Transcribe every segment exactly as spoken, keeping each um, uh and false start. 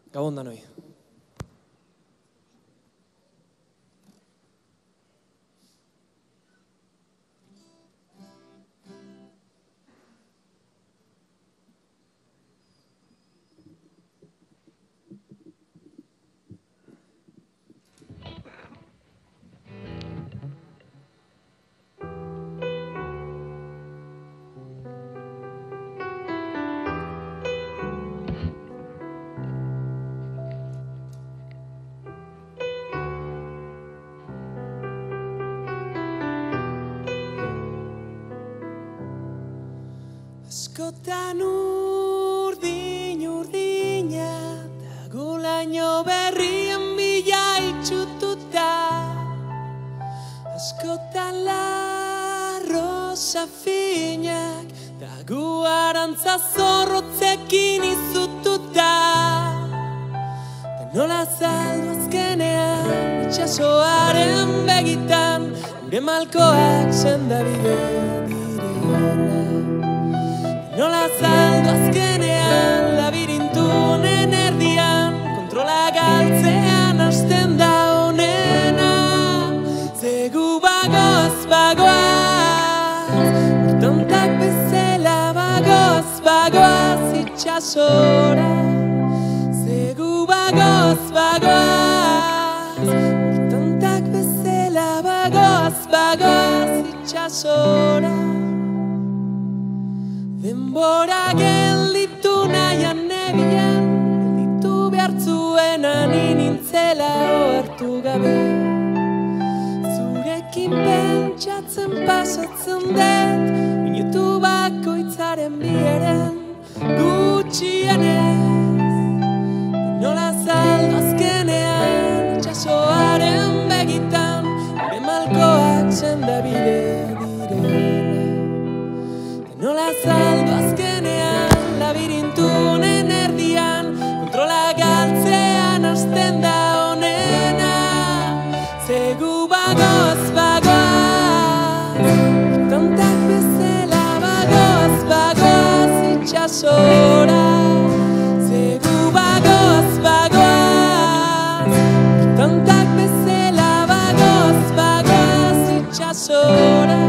Gabon danoi. Askotan urdin urdina Dagulaino berrien bila itxututa Askotan la rosa finak Dagu arantza zorrotzekin izututa Da nola zaldu azkenean itxasoaren begitan Gure malkoak sendabide direala Nola zaldu azkenean labirintunen erdian Kontrola galtzean hasten da honena Zegu bagoaz, bagoaz Urtantak bezala bagoaz, bagoaz itxasora Zegu bagoaz, bagoaz Urtantak bezala bagoaz, bagoaz itxasora Denbora gelditu nahian nebian, gelditu behartzuenan inintzela ohartu gabe. Zurekin pentsatzen pasatzen dut, minutu bakoitzaren bieren gutxienez. Nola zaldu azkenean, itxasoaren begitan, gure malkoak sendabide direla. Nola zaldu azkenean, labirintunen erdian, kontrola galtzean hasten da honena. Zegu bagoaz, bagoaz, urtantak bezala bagoaz, bagoaz itxasora. Zegu bagoaz, bagoaz, urtantak bezala bagoaz, bagoaz itxasora.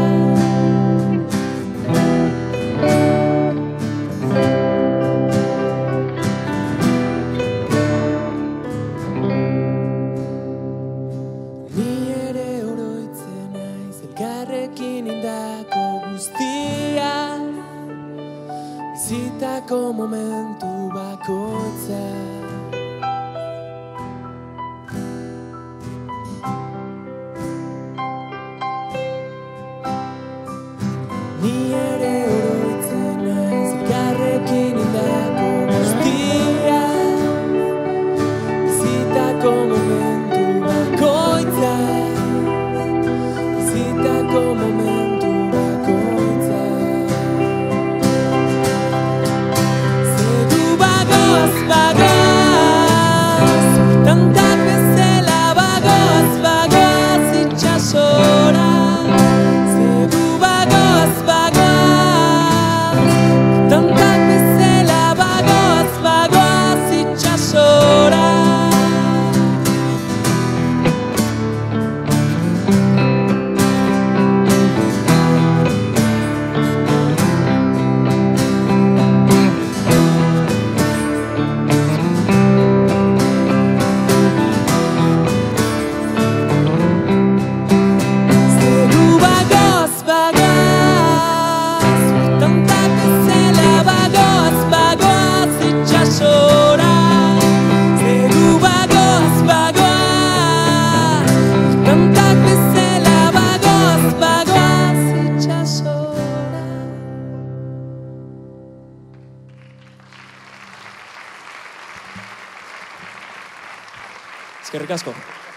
Bizitako momentu bakoitza Ni ere oroitzen naiz elkarrekin hildako guztia Bizitako momentu bakoitza Bizitako momentu bakoitza Bagoaz, urtantak bezala bagoaz, bagoaz itxasora. Zegu bagoaz, bagoaz, urtantak bezala bagoaz, bagoaz itxasora. Eskerrik asko.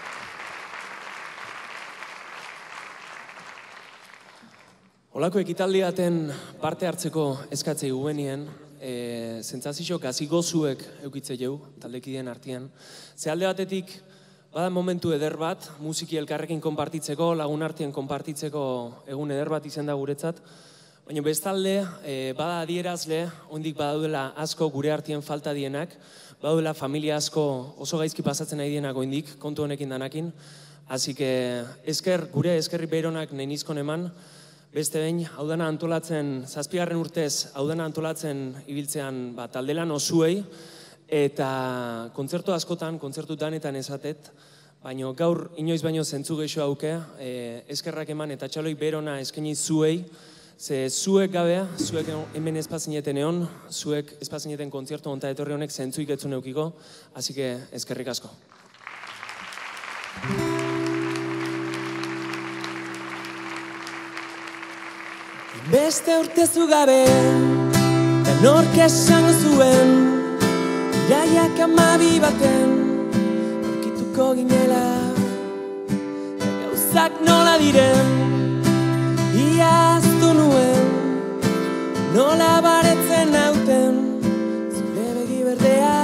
Olako ekitaldiaten parte hartzeko eskatzei gubenien, e, zentzazio gazi gozuek eukitze jau, taldekideen artean. Ze alde batetik, bada momentu eder bat, musiki elkarrekin konpartitzeko, lagun artean konpartitzeko egun eder bat izen da guretzat, Baina bestalde, bada adierazle, ondik badaudela asko gure artien falta dienak, badaudela familia asko oso gaizki pasatzen nahi dienak ondik, kontu honekin danakin. Así que esker, gure eskerri behironak nahi nizkon eman, beste behin, hau dena antolatzen, zazpigarren urtez, hau dena antolatzen ibiltzean taldelan osuei, eta kontzertu askotan, kontzertu danetan esatet, baina gaur inoiz baino zentzu geixo hauke, eskerrak eman eta txaloi berona eskaini zuei, ze zuek gabea, zuek hemen espazineten egon, zuek espazineten kontzertu onta etorri honek zentzuik etzun eukiko, así que eskerrik asko. Beste urtezu gabe, da nork esango zuen, iraiak amabi baten, aurkituko ginela, gauzak nola diren, iaztu nuen, nola baretzen nauten, zure begi berdea.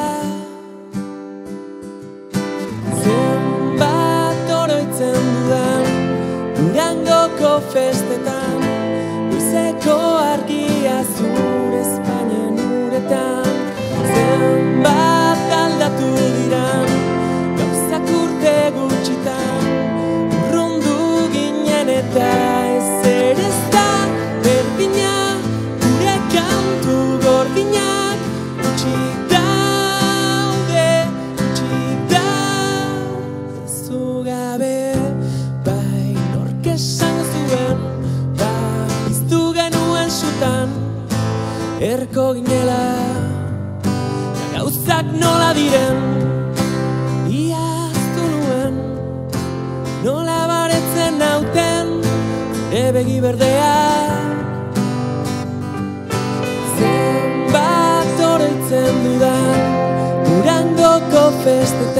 Zenbat oroitzen dudan, Durangoko festetan, goizeko argia zure Espainian uretan. Zenbat aldatu diran, gauzak urte gutxitan, urrundu ginen eta ezer ez da berdina, gure kantu gordinak utxik daude, utxik daude zugabe. Bai nork esango zuen, bai iztu genuen sutan, erko ginela, gauzak nola diren, iaztu nuen, nola baretzen nauten, ebegi berdea. Zenbat oroitzen dudan, Durangoko festetan,